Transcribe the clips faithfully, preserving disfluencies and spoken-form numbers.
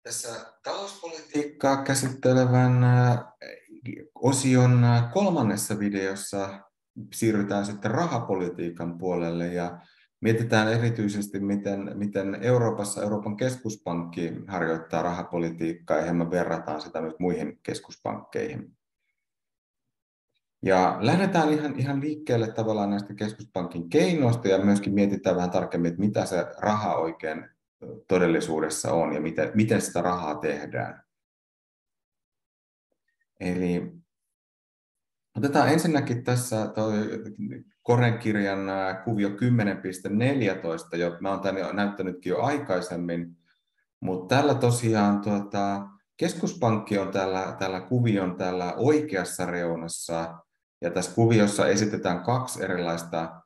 Tässä talouspolitiikkaa käsittelevän äh, osion äh, kolmannessa videossa siirrytään sitten rahapolitiikan puolelle ja mietitään erityisesti, miten, miten Euroopassa Euroopan keskuspankki harjoittaa rahapolitiikkaa ja hieman verrataan sitä nyt muihin keskuspankkeihin. Ja lähdetään ihan, ihan liikkeelle tavallaan näistä keskuspankin keinoista ja myöskin mietitään vähän tarkemmin, että mitä se raha oikein todellisuudessa on ja miten, miten sitä rahaa tehdään. Eli otetaan ensinnäkin tässä toi Koren kirjan kuvio kymmenen piste neljätoista, jo mä olen tämän jo näyttänytkin jo aikaisemmin, mutta tällä tosiaan tuota, keskuspankki on tällä, tällä kuvion tällä oikeassa reunassa, ja tässä kuviossa esitetään kaksi erilaista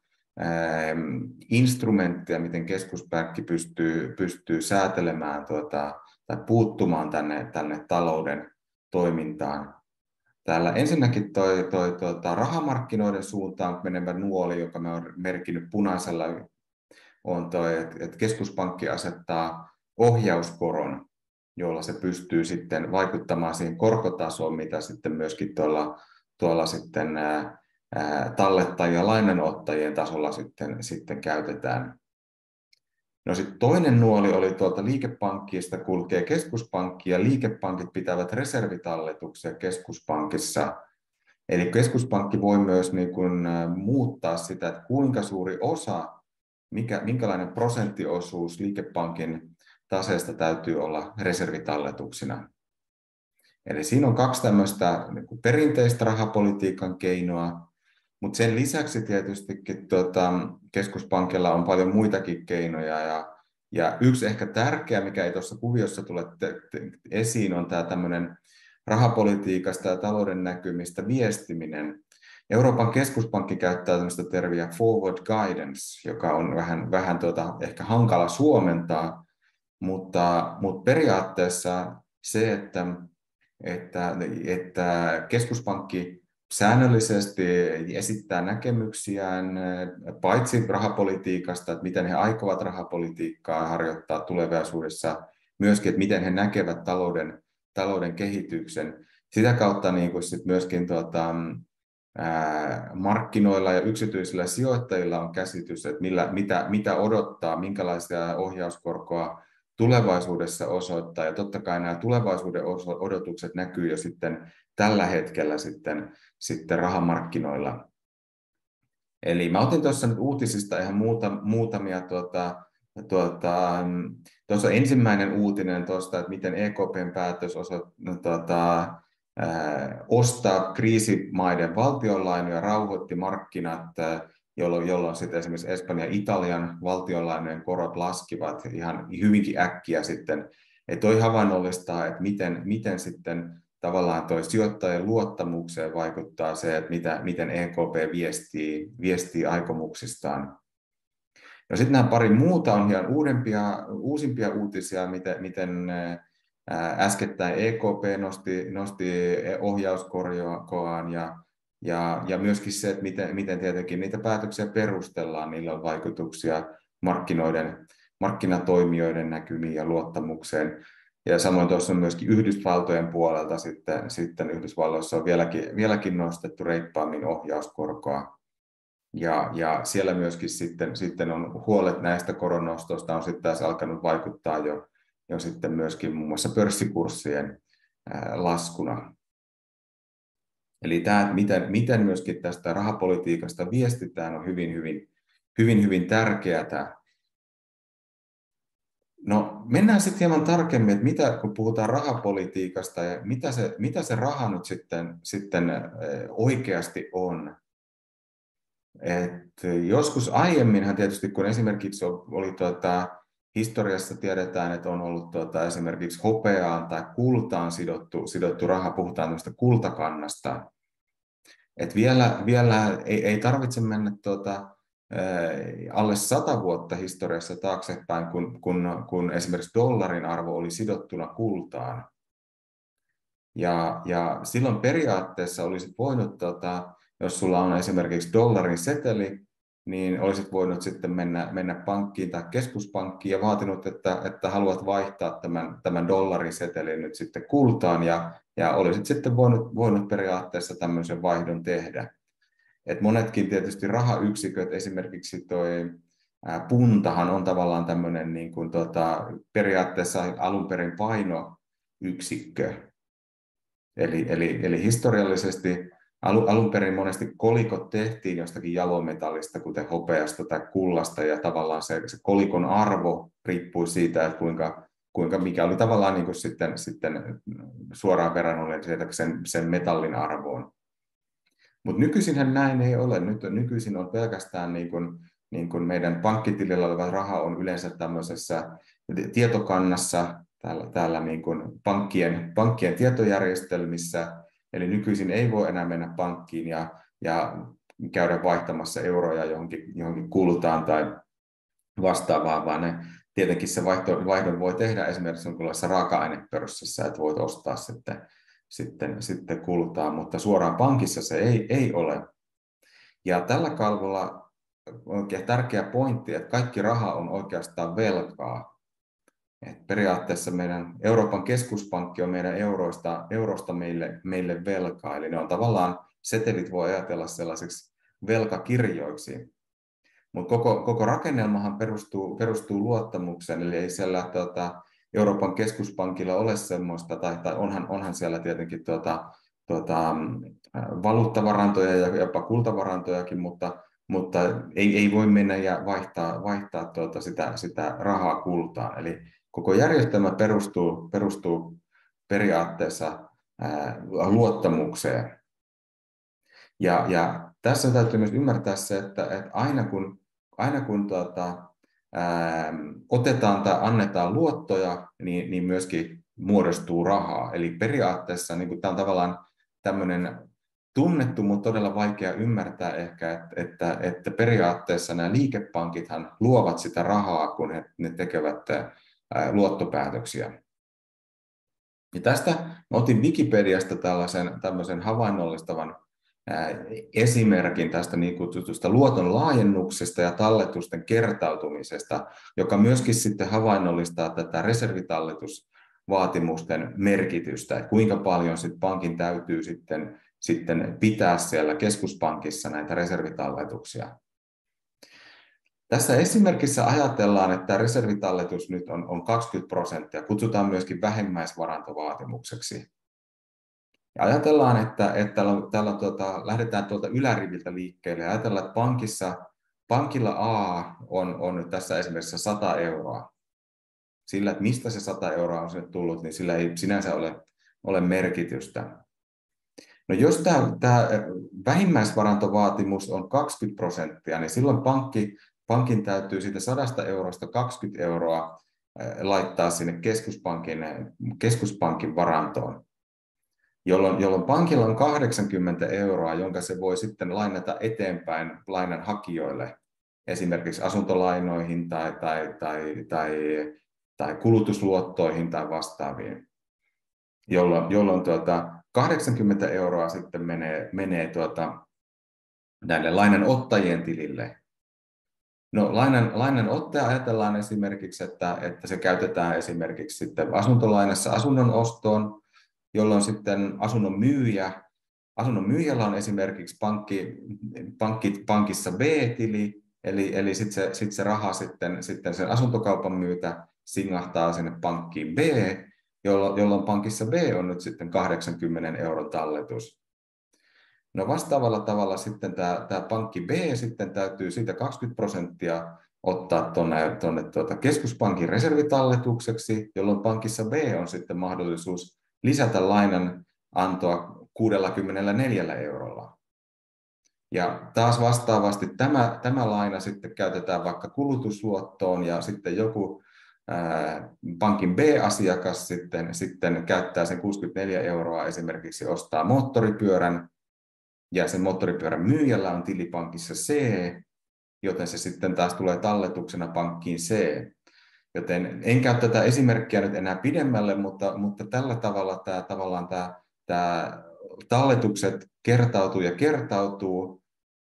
instrumenttia, miten keskuspankki pystyy, pystyy säätelemään tuota, tai puuttumaan tänne, tänne talouden toimintaan. Täällä ensinnäkin toi, toi, tuota, rahamarkkinoiden suuntaan menevä nuoli, joka me on merkinnyt punaisella, on toi, että et keskuspankki asettaa ohjauskoron, jolla se pystyy sitten vaikuttamaan siihen korkotasoon, mitä sitten myöskin tuolla, tuolla sitten ää, tallettajien ja lainanottajien tasolla sitten, sitten käytetään. No sitten toinen nuoli oli tuolta liikepankkista kulkee keskuspankki ja liikepankit pitävät reservitalletuksia keskuspankissa. Eli keskuspankki voi myös niin kuin muuttaa sitä, että kuinka suuri osa, mikä, minkälainen prosenttiosuus liikepankin taseesta täytyy olla reservitalletuksina. Eli siinä on kaksi tämmöistä niin kuin perinteistä rahapolitiikan keinoa. Mutta sen lisäksi tietystikin tuota, keskuspankilla on paljon muitakin keinoja. Ja, ja yksi ehkä tärkeä, mikä ei tuossa kuviossa tule te, te, esiin, on tämä tämmöinen rahapolitiikasta ja talouden näkymistä viestiminen. Euroopan keskuspankki käyttää tämmöistä termiä forward guidance, joka on vähän, vähän tuota, ehkä hankala suomentaa, mutta, mutta periaatteessa se, että, että, että keskuspankki säännöllisesti esittää näkemyksiään paitsi rahapolitiikasta, että miten he aikovat rahapolitiikkaa harjoittaa tulevaisuudessa, myöskin, että miten he näkevät talouden, talouden kehityksen. Sitä kautta niin kuin sit myöskin tuota, ää, markkinoilla ja yksityisillä sijoittajilla on käsitys, että millä, mitä, mitä odottaa, minkälaisia ohjauskorkoa tulevaisuudessa osoittaa. Ja totta kai nämä tulevaisuuden odotukset näkyy jo sitten tällä hetkellä sitten, sitten rahamarkkinoilla. Eli mä otin tuossa nyt uutisista ihan muuta, muutamia, tuota, tuota, tuossa ensimmäinen uutinen tuosta, että miten E K P:n päätös oso, tuota, ää, ostaa kriisimaiden valtionlainoja rauhoitti markkinat, ää, jolloin, jolloin sitten esimerkiksi Espanjan ja Italian valtionlainojen korot laskivat ihan hyvinkin äkkiä sitten. Että toi havainnollistaa, että miten, miten sitten tavallaan toi sijoittajien luottamukseen vaikuttaa se, että mitä, miten E K P viestii, viestii aikomuksistaan. No sitten nämä pari muuta on ihan uudempia, uusimpia uutisia, miten, miten äskettäin E K P nosti, nosti ohjauskorkoaan ja, ja, ja myöskin se, että miten, miten tietenkin niitä päätöksiä perustellaan, niillä on vaikutuksia markkinoiden, markkinatoimijoiden näkymiin ja luottamukseen. Ja samoin tuossa on myöskin Yhdysvaltojen puolelta sitten, sitten Yhdysvalloissa on vieläkin, vieläkin nostettu reippaammin ohjauskorkoa. Ja, ja siellä myöskin sitten, sitten on huolet näistä koronnostoista on sitten taas alkanut vaikuttaa jo, jo sitten myöskin muun muassa pörssikurssien ää, laskuna. Eli tämä, miten, miten myöskin tästä rahapolitiikasta viestitään, on hyvin, hyvin, hyvin, hyvin tärkeää. No mennään sitten hieman tarkemmin, että mitä, kun puhutaan rahapolitiikasta ja mitä se, mitä se raha nyt sitten, sitten oikeasti on. Et joskus aiemminhan tietysti, kun esimerkiksi oli tuota, historiassa tiedetään, että on ollut tuota, esimerkiksi hopeaan tai kultaan sidottu, sidottu raha, puhutaan tämmöistä kultakannasta. Et vielä vielä ei, ei tarvitse mennä tuota, alle sata vuotta historiassa taaksepäin, kun, kun, kun esimerkiksi dollarin arvo oli sidottuna kultaan. Ja, ja silloin periaatteessa olisi voinut, tota, jos sulla on esimerkiksi dollarin seteli, niin olisit voinut sitten mennä, mennä pankkiin tai keskuspankkiin ja vaatinut, että, että haluat vaihtaa tämän, tämän dollarisetelin nyt sitten kultaan ja, ja olisit sitten voinut, voinut periaatteessa tämmöisen vaihdon tehdä. Et monetkin tietysti rahayksiköt, esimerkiksi toi ää, puntahan on tavallaan tämmöinen niin kuin tota, periaatteessa alun perin painoyksikkö. Eli, eli, eli historiallisesti alun, alun perin monesti kolikot tehtiin jostakin jalometallista, kuten hopeasta tai kullasta, ja tavallaan se, se kolikon arvo riippui siitä, että kuinka, kuinka mikä oli tavallaan niin kuin sitten, sitten suoraan verrannollinen sen, sen metallin arvoon. Mutta nykyisinhän näin ei ole. Nyt, nykyisin on pelkästään niin kuin, niin kuin meidän pankkitilillä oleva raha on yleensä tämmöisessä tietokannassa, täällä, täällä niin kuin pankkien, pankkien tietojärjestelmissä. Eli nykyisin ei voi enää mennä pankkiin ja, ja käydä vaihtamassa euroja johonkin, johonkin kultaan tai vastaavaan, vaan ne, tietenkin se vaihto, vaihdon voi tehdä esimerkiksi jonkinlaisessa raaka-ainepörssissä, että voit ostaa sitten Sitten, sitten kultaa, mutta suoraan pankissa se ei, ei ole. Ja tällä kalvolla on oikein tärkeä pointti, että kaikki raha on oikeastaan velkaa. Et periaatteessa meidän Euroopan keskuspankki on meidän euroista, eurosta meille, meille velkaa, eli ne on tavallaan, setelit voi ajatella sellaisiksi velkakirjoiksi. Mutta koko, koko rakennelmahan perustuu, perustuu luottamukseen, eli ei siellä tuota, Euroopan keskuspankilla ole semmoista, tai, tai onhan, onhan siellä tietenkin tuota, tuota, valuuttavarantoja ja jopa kultavarantojakin, mutta, mutta ei, ei voi mennä ja vaihtaa, vaihtaa tuota sitä, sitä rahaa kultaan. Eli koko järjestelmä perustuu, perustuu periaatteessa ää, luottamukseen. Ja, ja tässä täytyy myös ymmärtää se, että, että aina kun, aina kun tuota, ää, otetaan tai annetaan luottoja, niin, niin myöskin muodostuu rahaa. Eli periaatteessa niin kuin tämä on tavallaan tämmöinen tunnettu, mutta todella vaikea ymmärtää ehkä, että, että, että periaatteessa nämä liikepankithan luovat sitä rahaa, kun he, ne tekevät ää, luottopäätöksiä. Ja tästä otin Wikipediasta tällaisen tämmöisen havainnollistavan esimerkin tästä niin kutsutusta luoton laajennuksesta ja talletusten kertautumisesta, joka myöskin sitten havainnollistaa tätä reservitalletusvaatimusten merkitystä, että kuinka paljon sitten pankin täytyy sitten, sitten pitää siellä keskuspankissa näitä reservitalletuksia. Tässä esimerkissä ajatellaan, että reservitalletus nyt on, on kaksikymmentä prosenttia, kutsutaan myöskin vähimmäisvarantovaatimukseksi. Ja ajatellaan, että, että tällä, tällä, tuota, lähdetään tuolta yläriviltä liikkeelle ja ajatellaan, että pankissa, pankilla A on, on nyt tässä esimerkiksi sata euroa. Sillä, että mistä se sata euroa on sinne tullut, niin sillä ei sinänsä ole, ole merkitystä. No jos tämä, tämä vähimmäisvarantovaatimus on kaksikymmentä prosenttia, niin silloin pankki, pankin täytyy siitä sadasta eurosta kaksikymmentä euroa laittaa sinne keskuspankin, keskuspankin varantoon. Jolloin, jolloin pankilla on kahdeksankymmentä euroa, jonka se voi sitten lainata eteenpäin lainanhakijoille, esimerkiksi asuntolainoihin tai, tai, tai, tai, tai kulutusluottoihin tai vastaaviin, jolloin, jolloin tuota, kahdeksankymmentä euroa sitten menee, menee tuota, näille lainanottajien tilille. No, lainan, lainanottaja ajatellaan esimerkiksi, että, että se käytetään esimerkiksi sitten asuntolainassa asunnon ostoon, jolloin sitten asunnon myyjä, asunnon myyjällä on esimerkiksi pankki, pankki, pankissa B-tili, eli, eli sitten se, sit se raha sitten, sitten sen asuntokaupan myytä singahtaa sinne pankkiin B, jolloin, jolloin pankissa B on nyt sitten kahdeksankymmenen euron talletus. No vastaavalla tavalla sitten tämä, tämä pankki B sitten täytyy siitä kaksikymmentä prosenttia ottaa tuonne, tuonne tuota keskuspankin reservitalletukseksi, jolloin pankissa B on sitten mahdollisuus lisätä lainan antoa kuusikymmentäneljä eurolla. Ja taas vastaavasti tämä, tämä laina sitten käytetään vaikka kulutusluottoon ja sitten joku ää, pankin B-asiakas sitten, sitten käyttää sen kuusikymmentäneljä euroa esimerkiksi ostaa moottoripyörän ja sen moottoripyörän myyjällä on tilipankissa C, joten se sitten taas tulee talletuksena pankkiin C. Joten en käy tätä esimerkkiä nyt enää pidemmälle, mutta, mutta tällä tavalla tämä, tavallaan tämä, tämä talletukset kertautuu ja kertautuu,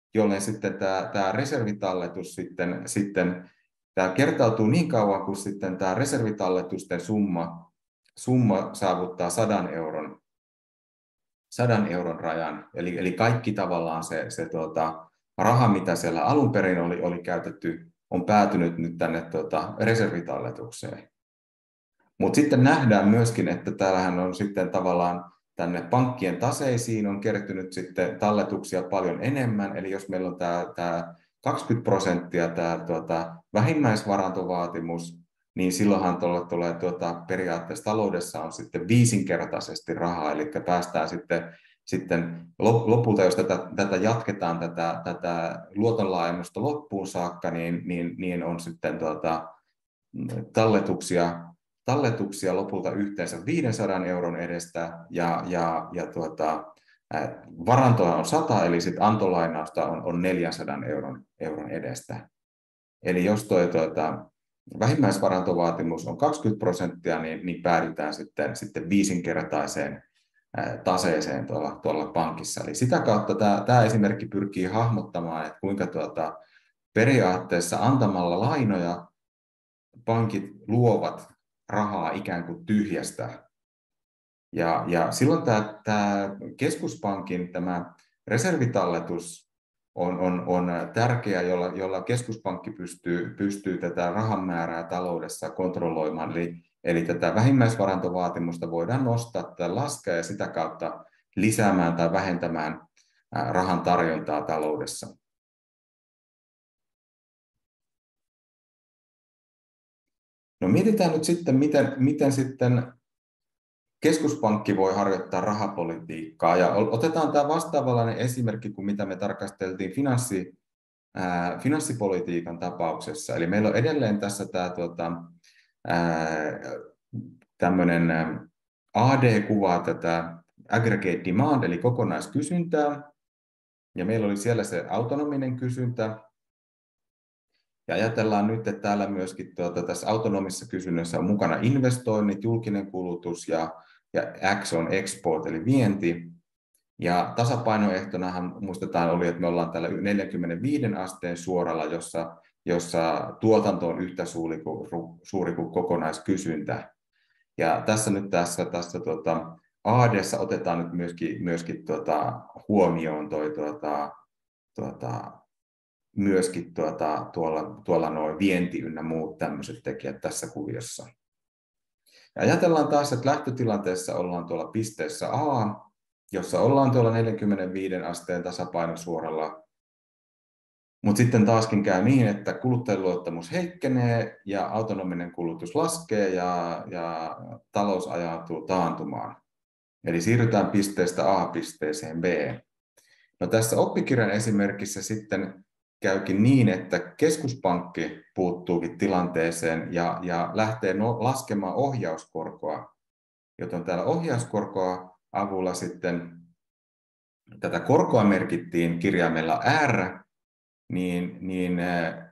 jolloin sitten tämä, tämä reservitalletus sitten, sitten tämä kertautuu niin kauan, kun sitten tämä reservitalletusten summa, summa saavuttaa sadan euron, sadan euron rajan. Eli, eli kaikki tavallaan se, se tuota, raha, mitä siellä alun perin oli, oli käytetty, on päätynyt nyt tänne tuota, reservitalletukseen. Mutta sitten nähdään myöskin, että täällähän on sitten tavallaan tänne pankkien taseisiin on kertynyt sitten talletuksia paljon enemmän. Eli jos meillä on tämä, tämä kaksikymmentä prosenttia tämä tuota, vähimmäisvarantovaatimus, niin silloinhan tuolla tulee tuota, periaatteessa taloudessa on sitten viisinkertaisesti rahaa, eli päästään sitten, sitten lopulta, jos tätä, tätä jatketaan, tätä, tätä luotonlaajennusta loppuun saakka, niin, niin, niin on sitten tuota, talletuksia, talletuksia lopulta yhteensä viidensadan euron edestä, ja, ja, ja tuota, varantoa on sata, eli sitten antolainausta on, on neljänsadan euron, euron edestä. Eli jos tuo tuota, vähimmäisvarantovaatimus on kaksikymmentä prosenttia, niin, niin päädytään sitten, sitten viisinkertaiseen ää, taseeseen tuolla, tuolla pankissa. Eli sitä kautta tämä, tämä esimerkki pyrkii hahmottamaan, että kuinka tuota, periaatteessa antamalla lainoja pankit luovat rahaa ikään kuin tyhjästä. Ja, ja silloin tämä, tämä keskuspankin tämä reservitalletus on, on, on tärkeä, jolla, jolla keskuspankki pystyy, pystyy tätä rahan määrää taloudessa kontrolloimaan. Eli, eli tätä vähimmäisvarantovaatimusta voidaan nostaa tai laskea ja sitä kautta lisäämään tai vähentämään rahan tarjontaa taloudessa. No mietitään nyt sitten, miten, miten sitten keskuspankki voi harjoittaa rahapolitiikkaa. Ja otetaan tämä vastaavanlainen esimerkki kuin mitä me tarkasteltiin finanssi, ää, finanssipolitiikan tapauksessa. Eli meillä on edelleen tässä tämä tuota, ää, tämmöinen A D-kuva tätä aggregate demand, eli kokonaiskysyntää. Ja meillä oli siellä se autonominen kysyntä. Ja ajatellaan nyt, että täällä myöskin tuota, tässä autonomisessa kysynnässä on mukana investoinnit, julkinen kulutus ja, ja X on export eli vienti. Ja tasapainoehtonahan muistetaan oli, että me ollaan täällä neljänkymmenenviiden asteen suoralla, jossa, jossa tuotanto on yhtä suuri kuin, suuri kuin kokonaiskysyntä. Ja tässä nyt tässä, tässä tuota, A D:ssä otetaan nyt myöskin, myöskin tuota, huomioon toi, tuota, tuota, myöskin tuota, tuolla, tuolla nuo vienti ynnä muut tämmöiset tekijät tässä kuviossa. Ja ajatellaan taas, että lähtötilanteessa ollaan tuolla pisteessä A, jossa ollaan tuolla neljänkymmenenviiden asteen tasapainosuoralla, mutta sitten taaskin käy niin, että kuluttajaluottamus heikkenee ja autonominen kulutus laskee ja, ja talous ajautuu taantumaan. Eli siirrytään pisteestä A pisteeseen B. No tässä oppikirjan esimerkissä sitten käykin niin, että keskuspankki puuttuukin tilanteeseen ja, ja lähtee no, laskemaan ohjauskorkoa, joten täällä ohjauskorkoa avulla sitten tätä korkoa merkittiin kirjaimella R, niin, niin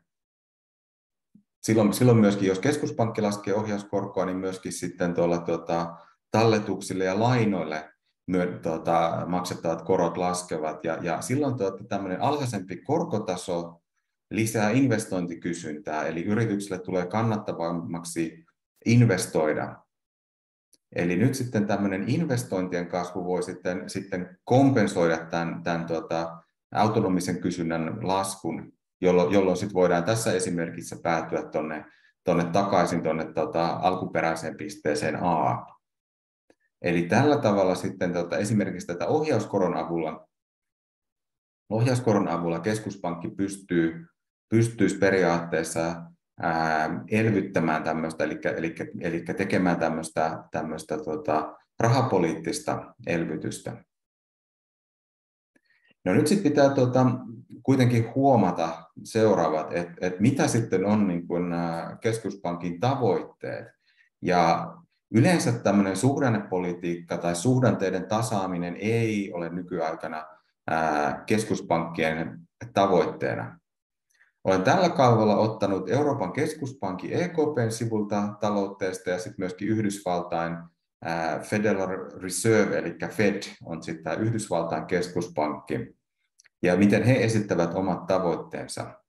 silloin, silloin myöskin, jos keskuspankki laskee ohjauskorkoa, niin myöskin sitten tuolla tuota, talletuksille ja lainoille myö, tuota, maksettavat korot laskevat, ja, ja silloin tuota, tämmöinen alhaisempi korkotaso lisää investointikysyntää, eli yrityksille tulee kannattavammaksi investoida. Eli nyt sitten tämmöinen investointien kasvu voi sitten, sitten kompensoida tämän, tämän tuota, autonomisen kysynnän laskun, jolloin, jolloin sitten voidaan tässä esimerkissä päätyä tuonne tonne takaisin tuonne tuota, alkuperäiseen pisteeseen A. Eli tällä tavalla sitten tuota, esimerkiksi tätä ohjauskoron avulla, ohjauskoron avulla keskuspankki pystyy, pystyisi periaatteessa ää, elvyttämään tämmöistä, eli, eli, eli tekemään tämmöistä, tämmöistä tuota, rahapoliittista elvytystä. No nyt sitten pitää tuota, kuitenkin huomata seuraavat, että et mitä sitten on niin kun, ä, keskuspankin tavoitteet. Ja yleensä tämmöinen suhdannepolitiikka tai suhdanteiden tasaaminen ei ole nykyaikana ää, keskuspankkien tavoitteena. Olen tällä kalvolla ottanut Euroopan keskuspankin E K P:n sivulta taloutteesta ja sitten myöskin Yhdysvaltain Federal Reserve, eli Fed, on sitten Yhdysvaltain keskuspankki. ja miten he esittävät omat tavoitteensa.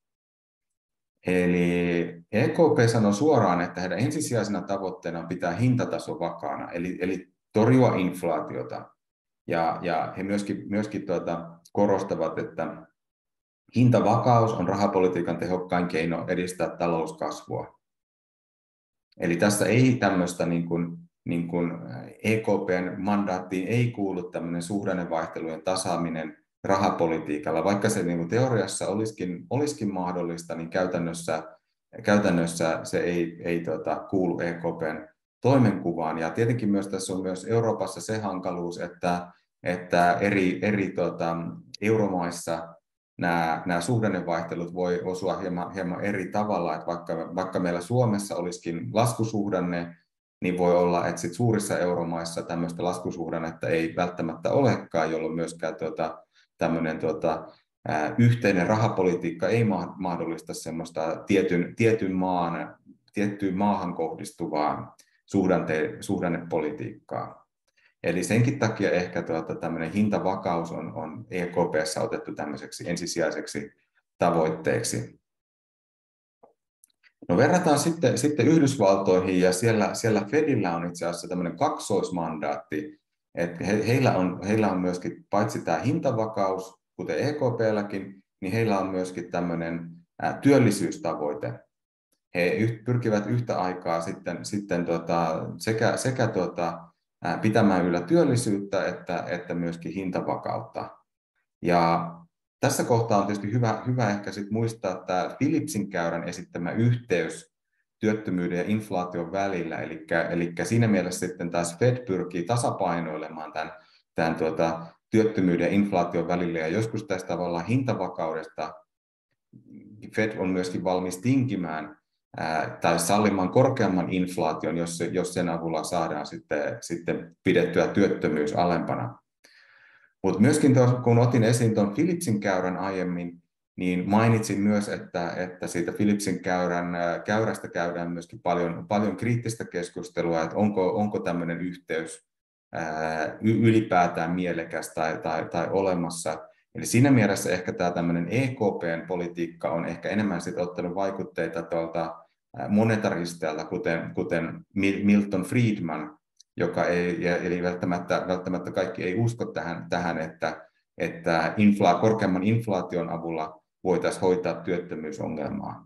Eli E K P sanoi suoraan, että heidän ensisijaisena tavoitteena on pitää hintataso vakaana, eli, eli torjua inflaatiota. Ja, ja he myöskin, myöskin tuota, korostavat, että hintavakaus on rahapolitiikan tehokkain keino edistää talouskasvua. Eli tässä ei tämmöistä niin kuin, niin kuin E K P:n mandaattiin ei kuulu tämmöinen suhdannevaihtelujen tasaaminen rahapolitiikalla, vaikka se niin kuin teoriassa olisikin, olisikin mahdollista, niin käytännössä, käytännössä se ei, ei tuota, kuulu E K P:n toimenkuvaan. Ja tietenkin myös tässä on myös Euroopassa se hankaluus, että, että eri, eri tuota, euromaissa Nämä, nämä suhdannevaihtelut voi osua hieman, hieman eri tavalla, että vaikka, vaikka meillä Suomessa olisikin laskusuhdanne, niin voi olla, että sit suurissa euromaissa tämmöistä laskusuhdannetta ei välttämättä olekaan, jolloin myöskään tuota, tämmöinen tuota, ää, yhteinen rahapolitiikka ei mahdollista semmoista tietyn, tietyn maan, tiettyyn maahan kohdistuvaa suhdanne, suhdannepolitiikkaa. Eli senkin takia ehkä tuota, tämmöinen hintavakaus on, on E K P:ssä otettu tämmöiseksi ensisijaiseksi tavoitteeksi. No verrataan sitten, sitten Yhdysvaltoihin, ja siellä, siellä Fedillä on itse asiassa tämmöinen kaksoismandaatti, että he, heillä, on, heillä on myöskin paitsi tämä hintavakaus, kuten E K P:lläkin, niin heillä on myöskin tämmöinen ää, työllisyystavoite. He pyrkivät yhtä aikaa sitten, sitten tota, sekä, sekä tota, pitämään yllä työllisyyttä että, että myöskin hintavakautta. Ja tässä kohtaa on tietysti hyvä, hyvä ehkä sit muistaa tämä Philipsin käyrän esittämä yhteys työttömyyden ja inflaation välillä. Eli, eli siinä mielessä sitten taas Fed pyrkii tasapainoilemaan tämän, tämän tuota, työttömyyden ja inflaation välillä. Ja joskus tästä tavallaan hintavakaudesta Fed on myöskin valmis tinkimään tai sallimaan korkeamman inflaation, jos, jos sen avulla saadaan sitten, sitten pidettyä työttömyys alempana. Mutta myöskin tuossa, kun otin esiin tuon Philipsin käyrän aiemmin, niin mainitsin myös, että, että siitä Philipsin käyrän, käyrästä käydään myöskin paljon, paljon kriittistä keskustelua, että onko, onko tämmöinen yhteys ää, ylipäätään mielekäs tai, tai, tai olemassa. Eli siinä mielessä ehkä tämä tämmöinen E K P:n politiikka on ehkä enemmän sitten ottanut vaikutteita tuolta monetaristeilta, kuten, kuten Milton Friedman, joka ei, eli välttämättä, välttämättä kaikki ei usko tähän, tähän että, että infla, korkeamman inflaation avulla voitaisiin hoitaa työttömyysongelmaa.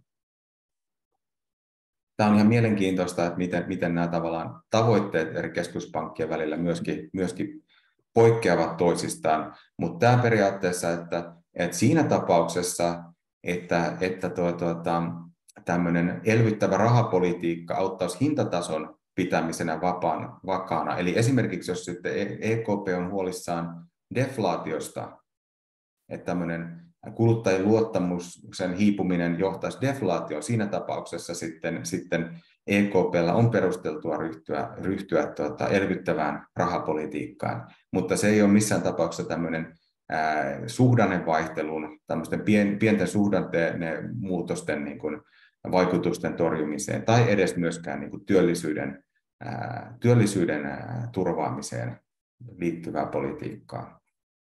Tämä on ihan mielenkiintoista, että miten, miten nämä tavallaan tavoitteet eri keskuspankkien välillä myöskin, myöskin poikkeavat toisistaan, mutta tämä periaatteessa, että, että siinä tapauksessa, että, että tuo, tuota, tämmöinen elvyttävä rahapolitiikka auttaisi hintatason pitämisenä vapaan, vakaana. Eli esimerkiksi jos sitten E K P on huolissaan deflaatiosta, että tämmöinen kuluttajien luottamuksen hiipuminen johtaisi deflaatioon, siinä tapauksessa sitten, sitten E K P:llä on perusteltua ryhtyä, ryhtyä tuota, elvyttävään rahapolitiikkaan, mutta se ei ole missään tapauksessa tämmöinen ää, suhdannevaihtelun, tämmöisten pien, pienten suhdanteen muutosten niin kuin, vaikutusten torjumiseen tai edes myöskään niin kuin työllisyyden, ää, työllisyyden ää, turvaamiseen liittyvää politiikkaa.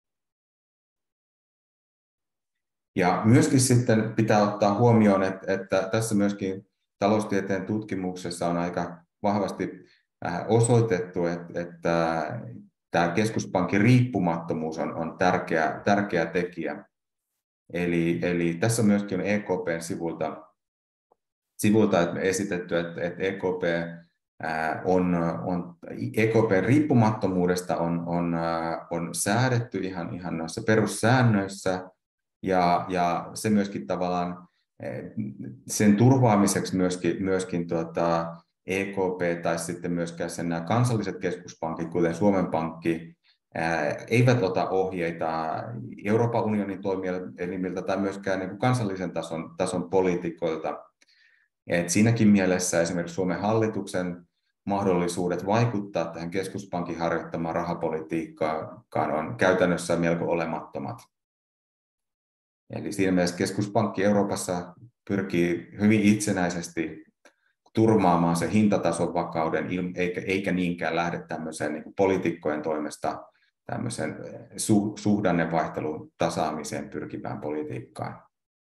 Ja myöskin sitten pitää ottaa huomioon, että, että tässä myöskin taloustieteen tutkimuksessa on aika vahvasti osoitettu, että, että tämä keskuspankin riippumattomuus on, on tärkeä, tärkeä tekijä. Eli, eli tässä myöskin on E K P:n sivulta, sivulta esitetty, että, että E K P on, on E K P:n riippumattomuudesta on, on, on säädetty ihan, ihan noissa perussäännöissä, ja, ja se myöskin tavallaan sen turvaamiseksi myöskin, myöskin tuota E K P tai sitten myöskään sen nämä kansalliset keskuspankit, kuten Suomen Pankki, ää, eivät ota ohjeita Euroopan unionin toimielimiltä tai myöskään niin kuin kansallisen tason, tason poliitikoilta. Et siinäkin mielessä esimerkiksi Suomen hallituksen mahdollisuudet vaikuttaa tähän keskuspankin harjoittamaan rahapolitiikkaan on käytännössä melko olemattomat. Eli siinä mielessä keskuspankki Euroopassa pyrkii hyvin itsenäisesti turvaamaan sen hintatason vakauden, eikä, eikä niinkään lähde tämmöiseen niin kuin poliitikkojen toimesta tämmöisen su, suhdannevaihtelun tasaamiseen pyrkivään politiikkaan.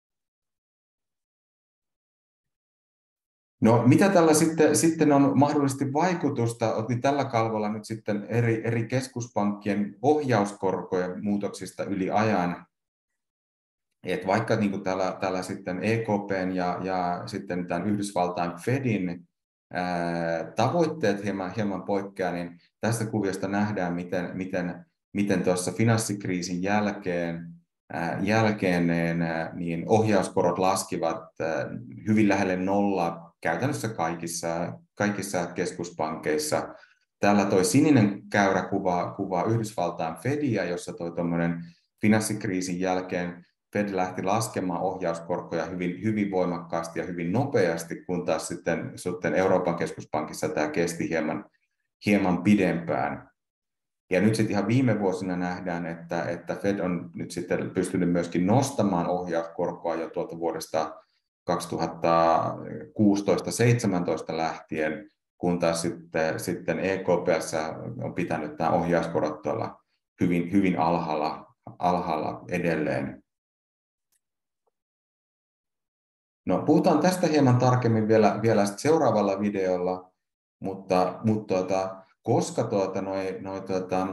No, mitä tällä sitten, sitten on mahdollisesti vaikutusta? Otin tällä kalvolla nyt sitten eri, eri keskuspankkien ohjauskorkojen muutoksista yli ajan. Et vaikka niin kuin täällä, täällä sitten E K P:n ja, ja sitten tämän Yhdysvaltain Fedin ää, tavoitteet hieman, hieman poikkeaa, niin tästä kuviosta nähdään, miten, miten, miten tuossa finanssikriisin jälkeen, ää, jälkeen niin, niin ohjauskorot laskivat ää, hyvin lähelle nollaa käytännössä kaikissa, kaikissa keskuspankeissa. Täällä toi sininen käyrä kuvaa, kuvaa Yhdysvaltain Fedia, jossa toi tuommoinen finanssikriisin jälkeen Fed lähti laskemaan ohjauskorkoja hyvin, hyvin voimakkaasti ja hyvin nopeasti, kun taas sitten, sitten Euroopan keskuspankissa tämä kesti hieman, hieman pidempään. Ja nyt sitten ihan viime vuosina nähdään, että, että Fed on nyt sitten pystynyt myöskin nostamaan ohjauskorkoa jo tuolta vuodesta kaksituhattakuusitoista seitsemäntoista lähtien, kun taas sitten, sitten E K P:ssä on pitänyt nämä ohjauskorot tuolla hyvin, hyvin alhaalla, alhaalla edelleen. No, puhutaan tästä hieman tarkemmin vielä, vielä seuraavalla videolla, mutta, mutta tuota, koska tuota, noi, noi, tuota,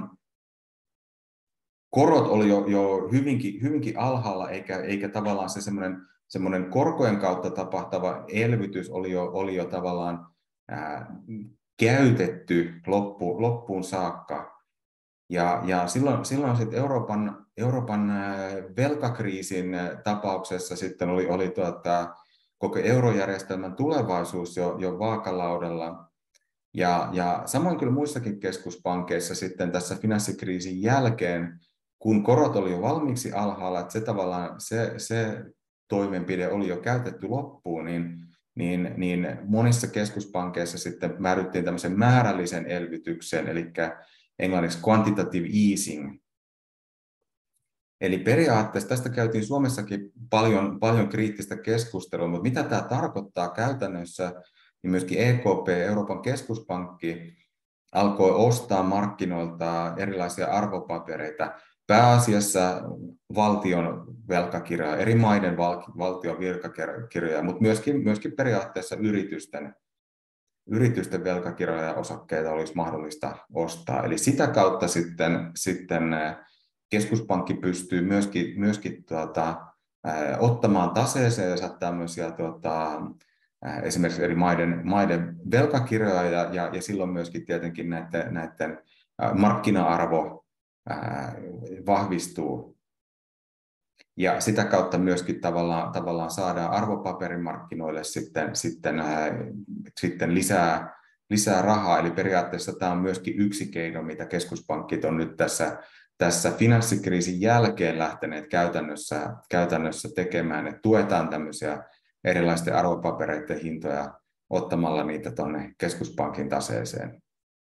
korot oli jo, jo hyvinkin, hyvinkin alhaalla, eikä, eikä tavallaan se semmoinen, semmoinen korkojen kautta tapahtuva elvytys oli jo, oli jo tavallaan ää, käytetty loppu, loppuun saakka. Ja, ja silloin, silloin sitten Euroopan, Euroopan velkakriisin tapauksessa sitten oli, oli tuota, koko eurojärjestelmän tulevaisuus jo, jo vaakalaudalla. Ja, ja samoin kyllä muissakin keskuspankeissa sitten tässä finanssikriisin jälkeen, kun korot oli jo valmiiksi alhaalla, että se tavallaan se, se toimenpide oli jo käytetty loppuun, niin, niin, niin monissa keskuspankeissa sitten määryttiin tämmöisen määrällisen elvytyksen, eli englanniksi quantitative easing. Eli periaatteessa tästä käytiin Suomessakin paljon, paljon kriittistä keskustelua, mutta mitä tämä tarkoittaa käytännössä, niin myöskin E K P, Euroopan keskuspankki, alkoi ostaa markkinoilta erilaisia arvopapereita, pääasiassa valtion velkakirjoja, eri maiden val, valtion velkakirjoja, mutta myöskin, myöskin periaatteessa yritysten yritysten velkakirjoja ja osakkeita olisi mahdollista ostaa. Eli sitä kautta sitten, sitten keskuspankki pystyy myöskin, myöskin tuota, ää, ottamaan taseeseensa tämmöisiä tuota, ää, esimerkiksi eri maiden, maiden velkakirjoja ja, ja, ja silloin myöskin tietenkin näiden, näiden ää, markkina-arvo ää, vahvistuu. Ja sitä kautta myöskin tavallaan, tavallaan saadaan arvopaperimarkkinoille sitten, sitten, ää, sitten lisää, lisää rahaa. Eli periaatteessa tämä on myöskin yksi keino, mitä keskuspankit on nyt tässä, tässä finanssikriisin jälkeen lähteneet käytännössä, käytännössä tekemään. Että tuetaan tämmöisiä erilaisten arvopapereiden hintoja ottamalla niitä tuonne keskuspankin taseeseen.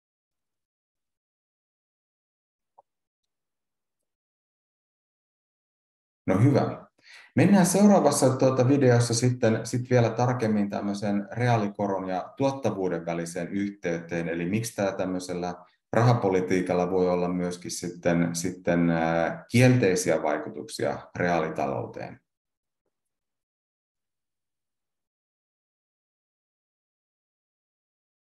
No hyvä. Mennään seuraavassa tuota videossa sitten sit vielä tarkemmin tämmöisen reaalikoron ja tuottavuuden väliseen yhteyteen, eli miksi tämä tämmöisellä rahapolitiikalla voi olla myöskin sitten, sitten kielteisiä vaikutuksia reaalitalouteen.